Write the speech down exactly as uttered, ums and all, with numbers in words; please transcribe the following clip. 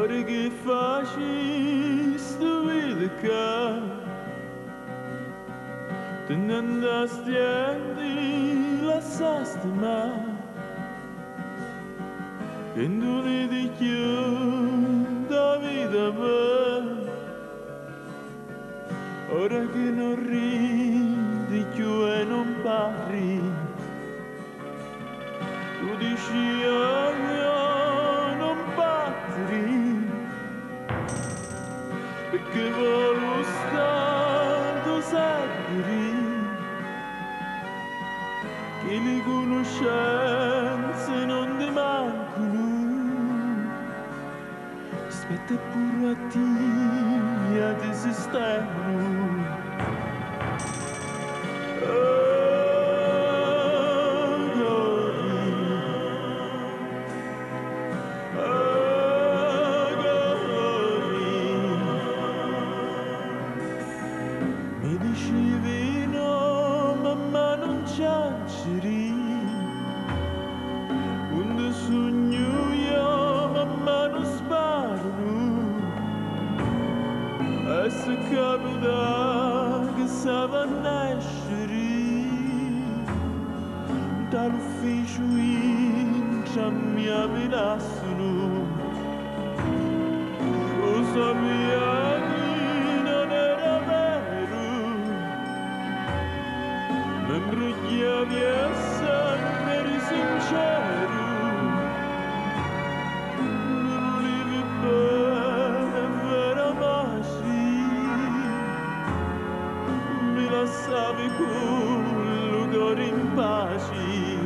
ora che facci sto vita che te ne andasti e ti lasciasti mai e non ne di più da vita mia. Ora che non ridi più e non parli, tu dici oh, io non batteri, perché voglio stato sapere che le conoscenze non ti mancano. Aspetta pure a te ad esisterno. Mi dicevi no, mamma non cianceri, quando sogno io, mamma non sparo, e se capita che stava a nascere, dall'ufficio in mi avvilassano, lo sapeva che non era vero, mi imbrogliavi e sempre sincero, mi volevi bene, vera maci, mi lasciavi con il cuore in pace.